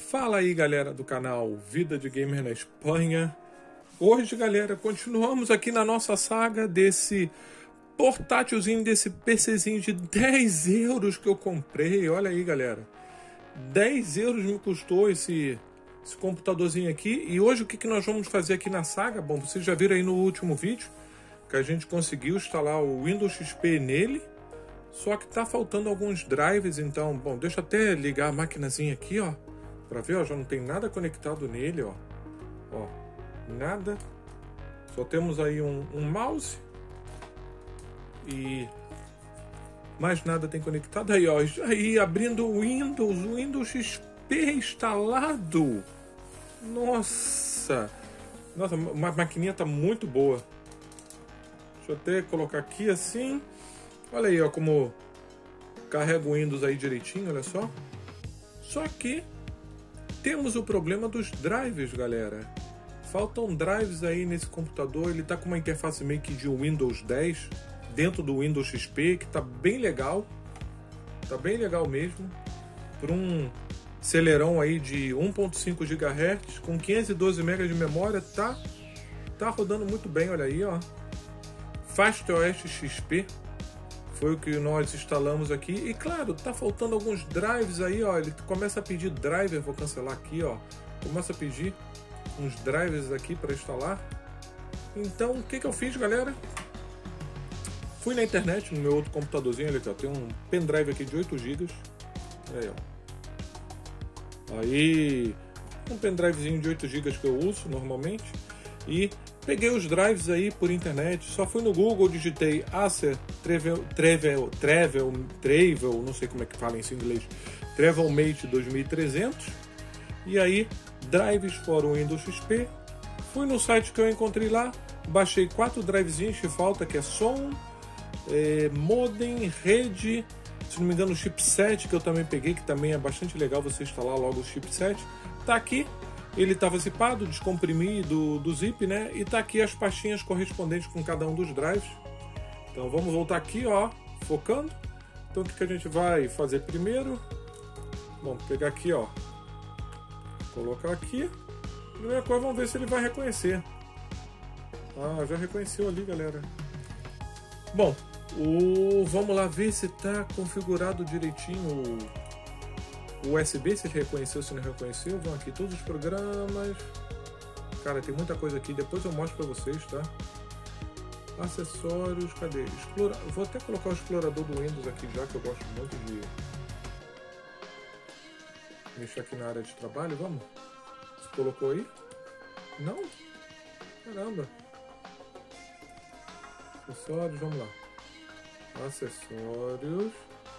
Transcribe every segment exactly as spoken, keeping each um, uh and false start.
Fala aí, galera do canal Vida de Gamer na Espanha. Hoje, galera, continuamos aqui na nossa saga desse portátilzinho, desse PCzinho de dez euros que eu comprei. Olha aí, galera, dez euros me custou esse, esse computadorzinho aqui. E hoje o que, que nós vamos fazer aqui na saga? Bom, vocês já viram aí no último vídeo que a gente conseguiu instalar o Windows X P nele. Só que tá faltando alguns drivers, então, bom, deixa eu até ligar a maquinazinha aqui, ó, pra ver, ó, já não tem nada conectado nele, ó, ó, nada, só temos aí um, um mouse e mais nada tem conectado, aí, ó, aí abrindo o Windows, o Windows X P instalado, nossa, nossa, a maquininha tá muito boa, deixa eu até colocar aqui assim. Olha aí, ó, como carrega o Windows aí direitinho, olha só. Só que temos o problema dos drives, galera. Faltam drives aí nesse computador. Ele tá com uma interface meio que de Windows dez dentro do Windows X P, que tá bem legal. Tá bem legal mesmo. Por um acelerão aí de um ponto cinco gigahertz com quinhentos e doze megabytes de memória, tá, tá rodando muito bem, olha aí, ó. FastOS X P. Foi o que nós instalamos aqui. E claro, tá faltando alguns drives aí, ó. Ele começa a pedir driver, vou cancelar aqui, ó. Começa a pedir uns drivers aqui para instalar. Então, o que que eu fiz, galera? Fui na internet, no meu outro computadorzinho, olha aqui, ó. Tem um pendrive aqui de oito gigas. Aí, ó. Aí, um pendrivezinho de oito gigas que eu uso normalmente. E peguei os drives aí por internet, só fui no Google, digitei Acer Travel, Travel, Travel, Travel, não sei como é que fala isso em inglês, Travelmate dois mil e trezentos, e aí drives for Windows X P. Fui no site que eu encontrei lá, baixei quatro drivezinhos que falta, que é som, é, modem, rede, se não me engano o chipset que eu também peguei, que também é bastante legal você instalar logo o chipset, tá aqui. Ele estava zipado, descomprimi do, do zip, né? E tá aqui as pastinhas correspondentes com cada um dos drives. Então vamos voltar aqui, ó, focando. Então o que, que a gente vai fazer primeiro? Vamos pegar aqui, ó. Colocar aqui. Primeira coisa, vamos ver se ele vai reconhecer. Ah, já reconheceu ali, galera. Bom, o... vamos lá ver se tá configurado direitinho o U S B, se reconheceu, se não reconheceu. Vão aqui todos os programas. Cara, tem muita coisa aqui, depois eu mostro pra vocês, tá? Acessórios, cadê? Explora... Vou até colocar o explorador do Windows aqui já, que eu gosto muito de mexer aqui na área de trabalho. Vamos? Você colocou aí? Não? Caramba. Acessórios, vamos lá. Acessórios.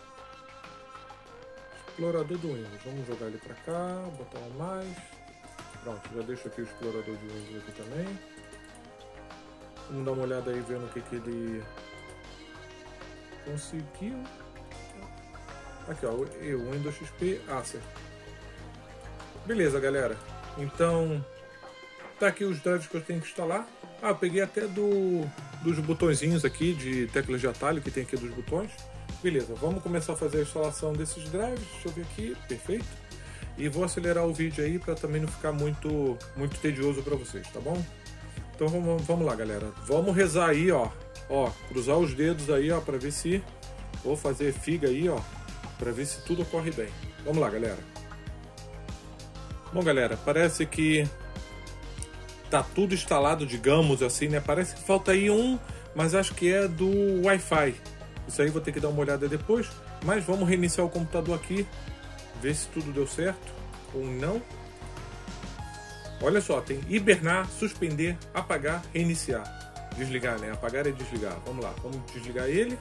Explorador do Windows, vamos jogar ele para cá, botar um mais, pronto, já deixo aqui o explorador de Windows aqui também. Vamos dar uma olhada aí, vendo o que que ele conseguiu. Aqui, ó, o Windows X P Acer. Beleza, galera, então tá aqui os drives que eu tenho que instalar. Ah, eu peguei até do, dos botõezinhos aqui, de teclas de atalho que tem aqui dos botões. Beleza, vamos começar a fazer a instalação desses drives. Deixa eu ver aqui, perfeito. E vou acelerar o vídeo aí para também não ficar muito, muito tedioso para vocês, tá bom? Então vamos, vamos lá, galera. Vamos rezar aí, ó. Ó, cruzar os dedos aí, ó, para ver se... Vou fazer figa aí, ó, para ver se tudo ocorre bem. Vamos lá, galera. Bom, galera, parece que tá tudo instalado, digamos assim, né? Parece que falta aí um, mas acho que é do Wi-Fi. Isso aí vou ter que dar uma olhada depois, mas vamos reiniciar o computador aqui, ver se tudo deu certo ou não. Olha só, tem hibernar, suspender, apagar, reiniciar. Desligar, né? Apagar é desligar. Vamos lá, vamos desligar ele.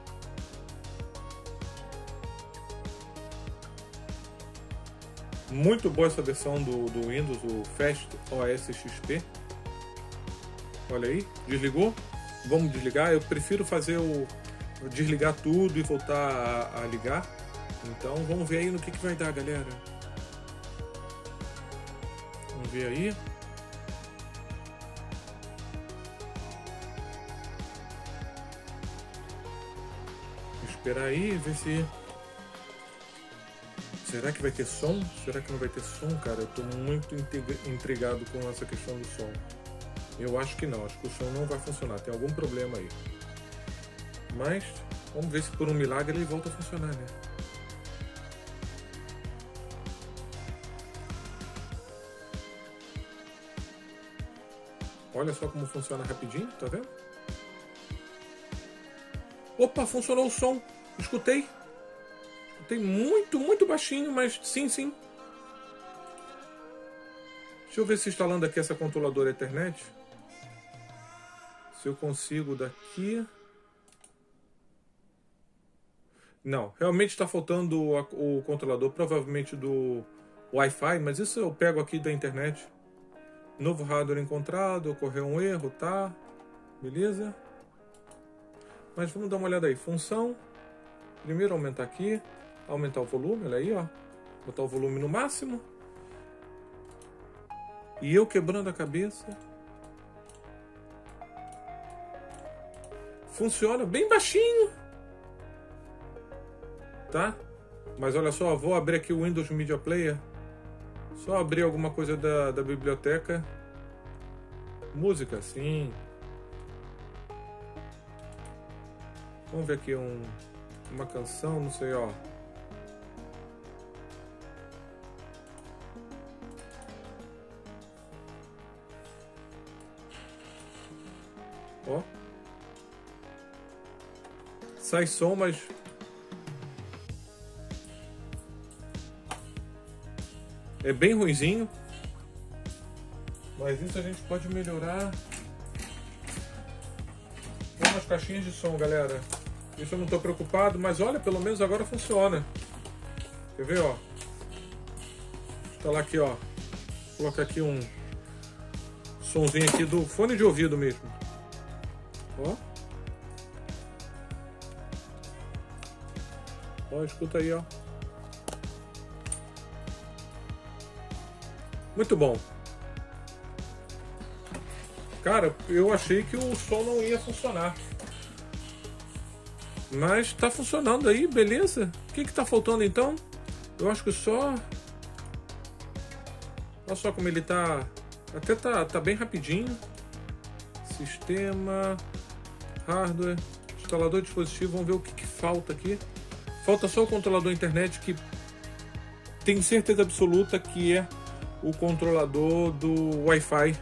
Muito boa essa versão do, do Windows, o FastOS X P. Olha aí, desligou. Vamos desligar, eu prefiro fazer o... desligar tudo e voltar a, a ligar. Então vamos ver aí no que, que vai dar, galera. Vamos ver aí. Vou esperar aí, ver se Será que vai ter som? Será que não vai ter som, cara? Eu tô muito intrigado com essa questão do som. Eu acho que não, acho que o som não vai funcionar, tem algum problema aí. Mas, vamos ver se por um milagre ele volta a funcionar, né? Olha só como funciona rapidinho, tá vendo? Opa, funcionou o som. Escutei. Escutei muito, muito baixinho, mas sim, sim. Deixa eu ver se instalando aqui essa controladora Ethernet. Se eu consigo daqui. Não, realmente está faltando o controlador, provavelmente do Wi-Fi, mas isso eu pego aqui da internet. Novo hardware encontrado, ocorreu um erro, tá? Beleza? Mas vamos dar uma olhada aí. Função. Primeiro aumentar aqui. Aumentar o volume, olha aí, ó. Botar o volume no máximo. E eu quebrando a cabeça. Funciona bem baixinho. Tá? Mas olha só, vou abrir aqui o Windows Media Player. Só abrir alguma coisa da, da biblioteca. Música, sim. Vamos ver aqui um, uma canção, não sei, ó. Ó. Sai som, mas... é bem ruinzinho. Mas isso a gente pode melhorar. Com as caixinhas de som, galera. Isso eu não estou preocupado, mas olha, pelo menos agora funciona. Quer ver, ó? Instalar aqui, ó. Vou colocar aqui um sonzinho aqui do fone de ouvido mesmo. Ó. Ó, escuta aí, ó. Muito bom. Cara, eu achei que o som não ia funcionar. Mas tá funcionando aí, beleza? O que que tá faltando então? Eu acho que só... olha só como ele tá... até tá, tá bem rapidinho. Sistema... hardware... instalador de dispositivo. Vamos ver o que que falta aqui. Falta só o controlador internet, que tenho certeza absoluta que é o controlador do Wi-Fi.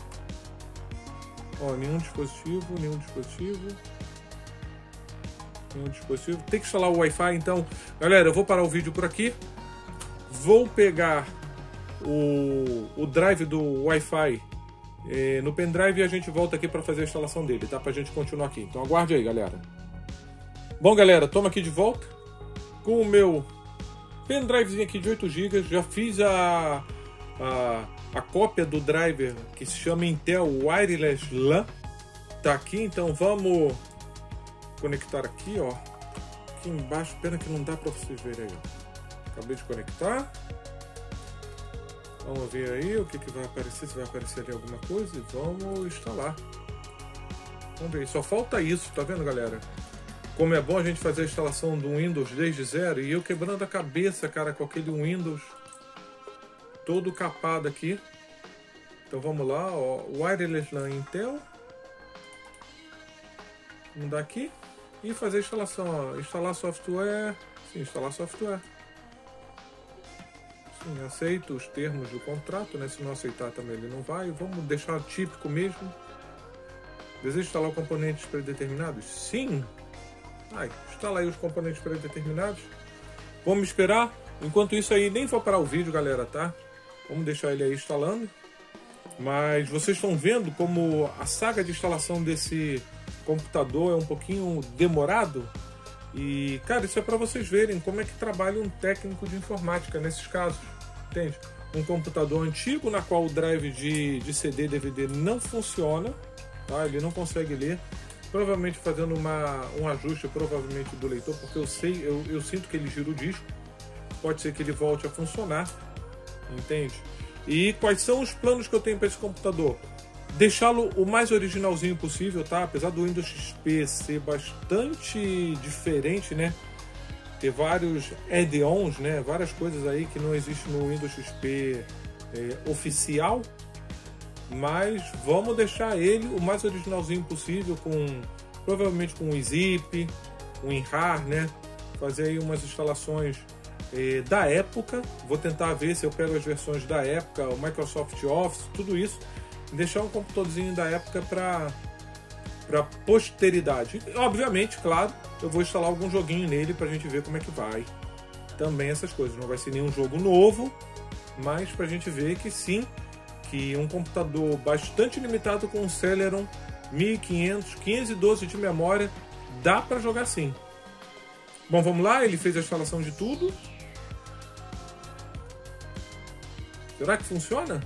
Ó, nenhum dispositivo, nenhum dispositivo. Nenhum dispositivo. Tem que instalar o Wi-Fi, então. Galera, eu vou parar o vídeo por aqui. Vou pegar o, o drive do Wi-Fi eh, no pendrive e a gente volta aqui para fazer a instalação dele, tá? Pra gente continuar aqui. Então aguarde aí, galera. Bom, galera, toma aqui de volta com o meu pendrivezinho aqui de oito gigas. Já fiz a... A, a cópia do driver que se chama Intel Wireless LAN. Tá aqui, então vamos conectar aqui, ó. Aqui embaixo, pena que não dá para vocês verem aí, ó. Acabei de conectar. Vamos ver aí o que, que vai aparecer, se vai aparecer ali alguma coisa e vamos instalar. Vamos ver, só falta isso, tá vendo, galera? Como é bom a gente fazer a instalação do Windows desde zero e eu quebrando a cabeça, cara, com aquele Windows todo capado aqui. Então vamos lá, ó, Wireless LAN Intel. Vamos dar aqui e fazer a instalação, ó. Instalar software. Sim, instalar software. Sim, aceito os termos do contrato, né? Se não aceitar também ele não vai. Vamos deixar típico mesmo. Deseja instalar componentes predeterminados? Sim. Ai, instala aí os componentes predeterminados. Vamos esperar. Enquanto isso aí, nem vou parar o vídeo, galera, tá? Vamos deixar ele aí instalando. Mas vocês estão vendo como a saga de instalação desse computador é um pouquinho demorado. E, cara, isso é para vocês verem como é que trabalha um técnico de informática nesses casos. Entende? Um computador antigo na qual o drive de, de C D e D V D não funciona. Tá? Ele não consegue ler. Provavelmente fazendo uma, um ajuste provavelmente do leitor, porque eu sei, eu, eu sinto que ele gira o disco. Pode ser que ele volte a funcionar. Entende? E quais são os planos que eu tenho para esse computador? Deixá-lo o mais originalzinho possível, tá? Apesar do Windows X P ser bastante diferente, né? ter vários add-ons, né? Várias coisas aí que não existem no Windows X P é, oficial, mas vamos deixar ele o mais originalzinho possível, com provavelmente com um zip, um WinRAR, né? Fazer aí umas instalações eh, da época. Vou tentar ver se eu pego as versões da época, o Microsoft Office, tudo isso, e deixar um computadorzinho da época para para posteridade. E, obviamente, claro, eu vou instalar algum joguinho nele para a gente ver como é que vai. Também essas coisas. Não vai ser nenhum jogo novo, mas para a gente ver que sim, que um computador bastante limitado com um Celeron mil e quinhentos, quinhentos e doze de memória, dá para jogar sim. Bom, vamos lá, ele fez a instalação de tudo. Será que funciona?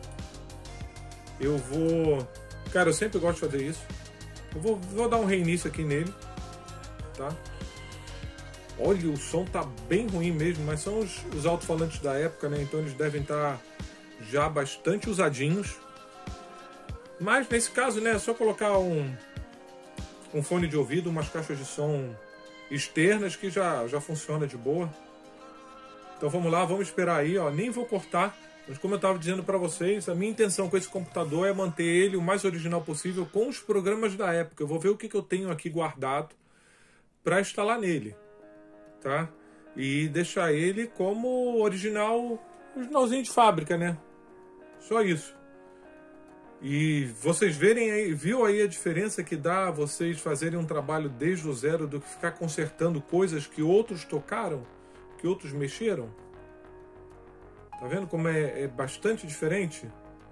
Eu vou... Cara, eu sempre gosto de fazer isso. Eu vou, vou dar um reinício aqui nele, tá? Olha, o som tá bem ruim mesmo, mas são os, os alto-falantes da época, né? Então eles devem estar já bastante usadinhos. Mas nesse caso, né, é só colocar um, um fone de ouvido, umas caixas de som externas que já, já funciona de boa. Então vamos lá, vamos esperar aí, ó. Nem vou cortar, mas como eu estava dizendo para vocês, a minha intenção com esse computador é manter ele o mais original possível com os programas da época. Eu vou ver o que, que eu tenho aqui guardado para instalar nele, tá? E deixar ele como original, originalzinho de fábrica, né? Só isso. E vocês verem aí, viu aí a diferença que dá vocês fazerem um trabalho desde o zero do que ficar consertando coisas que outros tocaram, que outros mexeram? Tá vendo como é, é bastante diferente?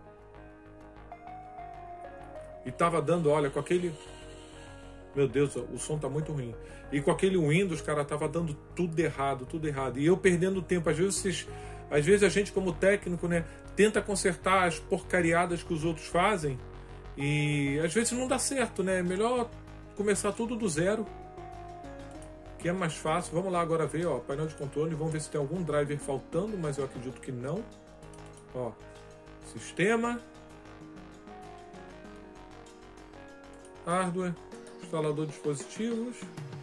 E tava dando, olha, com aquele... Meu Deus, o som tá muito ruim. E com aquele Windows, cara, tava dando tudo errado, tudo errado. E eu perdendo tempo. Às vezes, vocês, às vezes a gente como técnico, né, tenta consertar as porcariadas que os outros fazem. E às vezes não dá certo, né? É melhor começar tudo do zero, que é mais fácil. Vamos lá agora ver, ó, painel de controle. Vamos ver se tem algum driver faltando, mas eu acredito que não. Ó, sistema, hardware, instalador de dispositivos.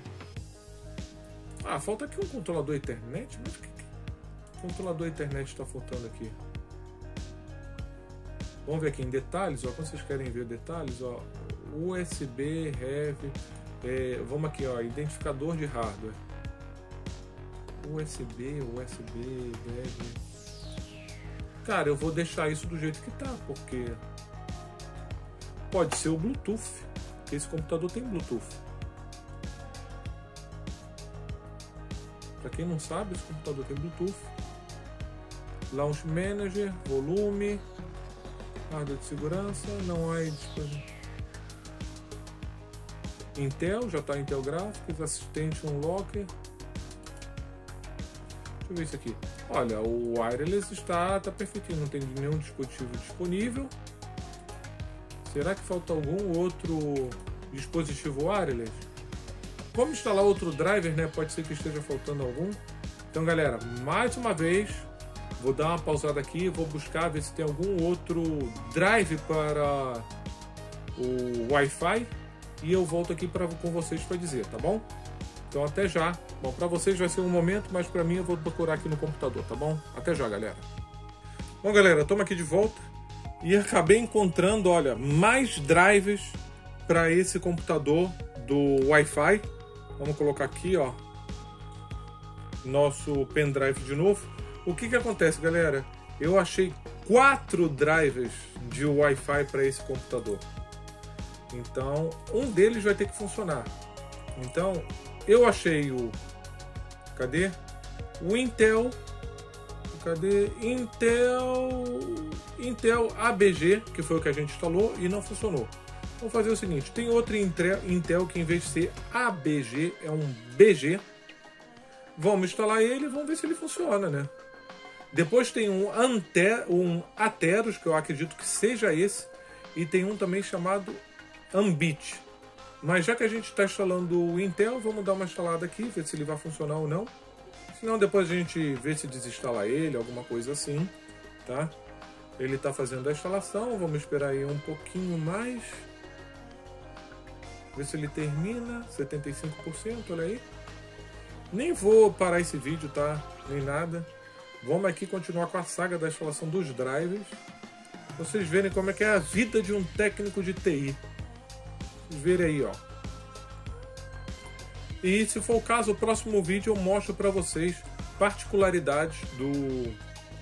Ah, falta aqui um controlador Ethernet. Mas que, que controlador Ethernet está faltando aqui? Vamos ver aqui em detalhes, ó. Quando vocês querem ver detalhes, ó, U S B, Heavy. É, vamos aqui, ó, identificador de hardware. U S B, U S B, Heavy. Cara, eu vou deixar isso do jeito que tá, porque pode ser o Bluetooth. Esse computador tem Bluetooth. Para quem não sabe, esse computador tem Bluetooth. Launch Manager, volume, hardware de segurança, não há disponível. Intel, já está Intel Graphics, assistente Unlocker. Deixa eu ver isso aqui. Olha, o wireless está, tá perfeitinho, não tem nenhum dispositivo disponível. Será que falta algum outro dispositivo wireless? Vamos instalar outro driver, né? Pode ser que esteja faltando algum. Então, galera, mais uma vez, vou dar uma pausada aqui, vou buscar ver se tem algum outro drive para o Wi-Fi e eu volto aqui pra, com vocês para dizer, tá bom? Então, até já. Bom, para vocês vai ser um momento, mas para mim eu vou procurar aqui no computador, tá bom? Até já, galera. Bom, galera, estamos aqui de volta e acabei encontrando, olha, mais drivers para esse computador do Wi-Fi. Vamos colocar aqui, ó, nosso pendrive de novo. O que que acontece, galera? Eu achei quatro drivers de Wi-Fi para esse computador. Então, um deles vai ter que funcionar. Então, eu achei o... Cadê? O Intel... Cadê? Intel... Intel A B G, que foi o que a gente instalou e não funcionou. Vamos fazer o seguinte, tem outro Intel que em vez de ser A B G, é um B G. Vamos instalar ele e vamos ver se ele funciona, né? Depois tem um, Ante, um Atheros, que eu acredito que seja esse. E tem um também chamado Ambit. Mas já que a gente está instalando o Intel, vamos dar uma instalada aqui, ver se ele vai funcionar ou não. Senão depois a gente vê se desinstala ele, alguma coisa assim, tá? Ele está fazendo a instalação, vamos esperar aí um pouquinho mais. Ver se ele termina, setenta e cinco por cento, olha aí. Nem vou parar esse vídeo, tá? Nem nada. Vamos aqui continuar com a saga da instalação dos drivers. Pra vocês verem como é que é a vida de um técnico de T I. Vocês verem aí, ó. E se for o caso, o próximo vídeo eu mostro para vocês particularidades do,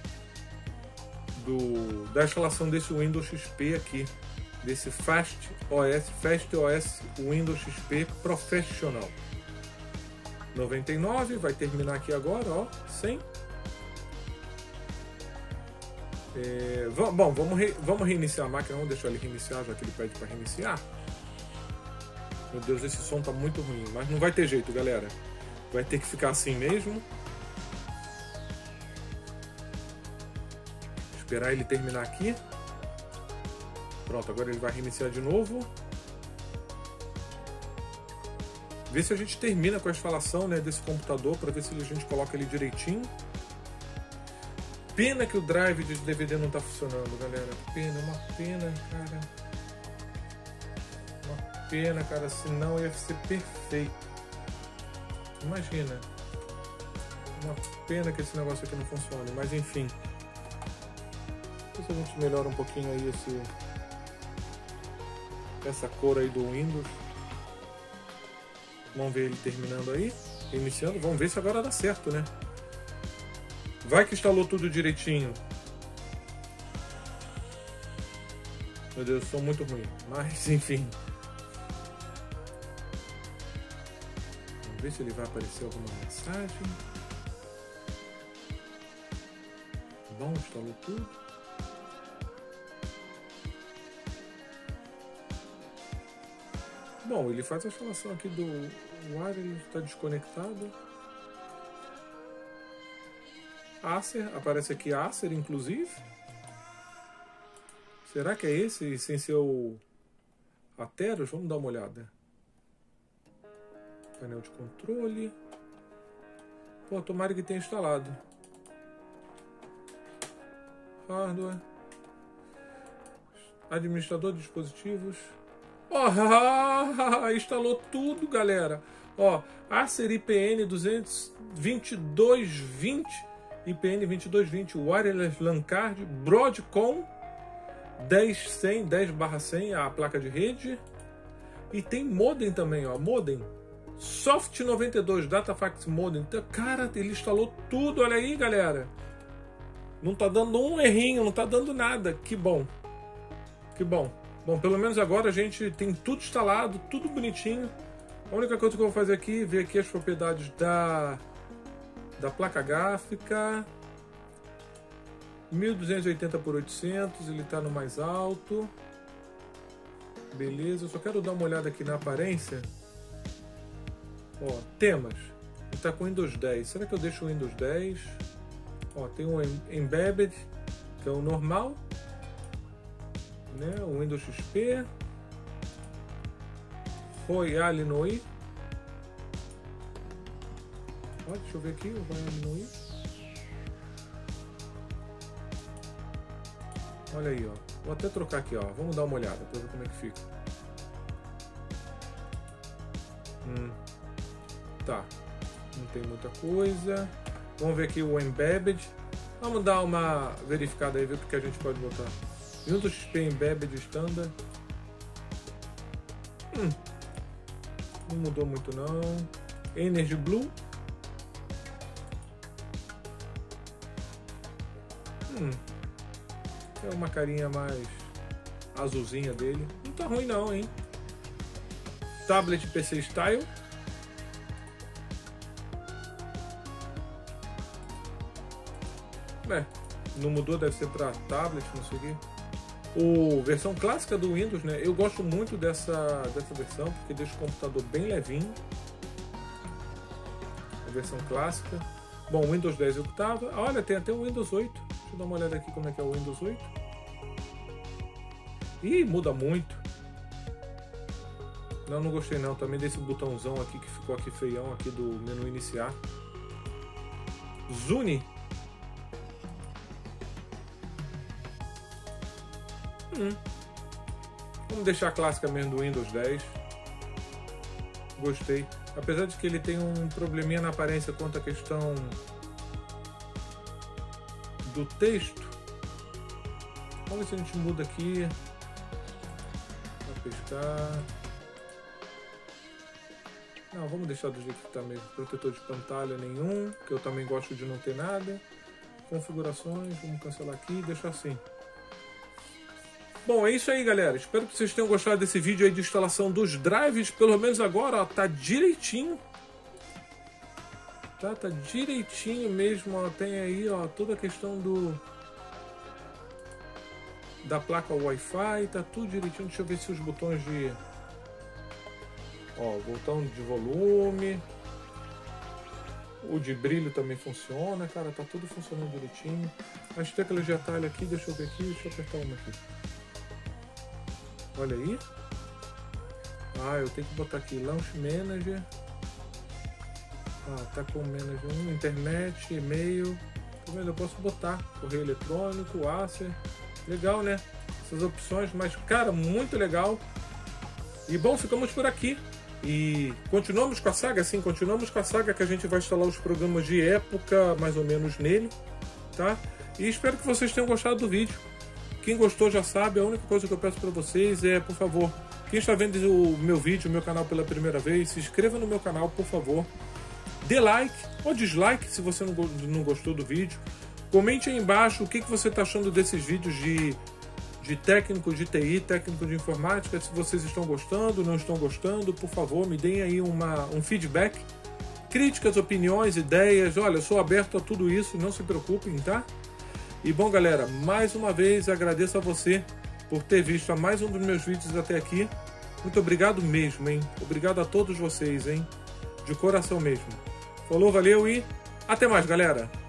do da instalação desse Windows X P aqui, desse Fast O S, Fast O S Windows X P Professional. noventa e nove, vai terminar aqui agora, ó, cem. É, bom, vamos, re, vamos reiniciar a máquina, vamos deixar ele reiniciar, já que ele pede para reiniciar. Meu Deus, esse som tá muito ruim, mas não vai ter jeito, galera. Vai ter que ficar assim mesmo. Esperar ele terminar aqui. Pronto, agora ele vai reiniciar de novo. Ver se a gente termina com a instalação, né, desse computador, para ver se a gente coloca ele direitinho. Pena que o drive de D V D não tá funcionando, galera. Pena, uma pena, cara. Pena, cara, senão ia ser perfeito. Imagina. Uma pena que esse negócio aqui não funcione, mas enfim. Ver se a gente melhora um pouquinho aí esse, essa cor aí do Windows. Vamos ver ele terminando aí, iniciando. Vamos ver se agora dá certo, né? Vai que instalou tudo direitinho. Meu Deus, sou muito ruim, mas enfim. Ver se ele vai aparecer alguma mensagem. Bom, instalou tudo. Bom, ele faz a instalação aqui do wireless, está desconectado. Acer, aparece aqui Acer, inclusive. Será que é esse sem ser o Atheros? Vamos dar uma olhada. Painel de controle. Pô, tomara que tenha instalado. Hardware. Administrador de dispositivos. Oh, instalou tudo, galera. Ó, Acer I P N duzentos e vinte e dois vinte, I P N vinte e dois vinte, Wireless LAN Card, Broadcom dez cem, dez barra cem, a placa de rede. E tem modem também, ó, modem. Soft noventa e dois, Datafax Modem. Cara, ele instalou tudo, olha aí, galera. Não tá dando um errinho, não tá dando nada. Que bom. Que bom. Bom, pelo menos agora a gente tem tudo instalado, tudo bonitinho. A única coisa que eu vou fazer aqui é ver aqui as propriedades da, da placa gráfica. mil duzentos e oitenta por oitocentos, ele tá no mais alto. Beleza, eu só quero dar uma olhada aqui na aparência. Ó, temas. Ele tá com Windows dez. Será que eu deixo o Windows dez? Ó, tem um Embedded, que é o normal, né? O Windows X P. Royal Noi. Ó, deixa eu ver aqui o Royal Noi. Olha aí, ó. Vou até trocar aqui, ó. Vamos dar uma olhada para ver como é que fica. Hum. Tá, não tem muita coisa. Vamos ver aqui o Embedded. Vamos dar uma verificada aí, ver o que a gente pode botar. Windows X P Embedded Standard. Hum, não mudou muito não. Energy Blue. Hum, é uma carinha mais azulzinha dele. Não tá ruim não, hein? Tablet P C Style. É, não mudou, deve ser para tablet, não sei o quê. O versão clássica do Windows, né? Eu gosto muito dessa, dessa versão, porque deixa o computador bem levinho. A versão clássica. Bom, o Windows dez eu tava. Olha, tem até o Windows oito. Deixa eu dar uma olhada aqui como é que é o Windows oito. Ih, muda muito. Não, não gostei não. Também desse botãozão aqui que ficou aqui feião aqui do menu iniciar. Zune. Hum. Vamos deixar a clássica mesmo do Windows dez. Gostei. Apesar de que ele tem um probleminha na aparência quanto à questão do texto. Vamos ver se a gente muda aqui. Vou pescar. Não, vamos deixar do jeito que está mesmo. Protetor de pantalha nenhum, que eu também gosto de não ter nada. Configurações, vamos cancelar aqui e deixar assim. Bom, é isso aí, galera. Espero que vocês tenham gostado desse vídeo aí de instalação dos drives. Pelo menos agora, ó, tá direitinho. Tá, tá direitinho mesmo, ó. Tem aí, ó, toda a questão do... da placa Wi-Fi, tá tudo direitinho. Deixa eu ver se os botões de... Ó, botão de volume. O de brilho também funciona, cara. Tá tudo funcionando direitinho. As teclas de atalho aqui, deixa eu ver aqui. Deixa eu apertar uma aqui. Olha aí. Ah, eu tenho que botar aqui Launch Manager. Ah, tá com Manager um, internet, e-mail. Tá vendo? Eu posso botar correio eletrônico, Acer. Legal, né? Essas opções, mas, cara, muito legal. E, bom, ficamos por aqui. E continuamos com a saga? Sim, continuamos com a saga que a gente vai instalar os programas de época, mais ou menos, nele, tá? E espero que vocês tenham gostado do vídeo. Quem gostou já sabe, a única coisa que eu peço para vocês é, por favor, quem está vendo o meu vídeo, o meu canal pela primeira vez, se inscreva no meu canal, por favor. Dê like ou dislike se você não gostou do vídeo. Comente aí embaixo o que você está achando desses vídeos de... de técnico de T I, técnico de informática, se vocês estão gostando, não estão gostando, por favor, me deem aí uma, um feedback, críticas, opiniões, ideias. Olha, eu sou aberto a tudo isso, não se preocupem, tá? E bom, galera, mais uma vez agradeço a você por ter visto mais um dos meus vídeos até aqui. Muito obrigado mesmo, hein? Obrigado a todos vocês, hein? De coração mesmo. Falou, valeu e até mais, galera!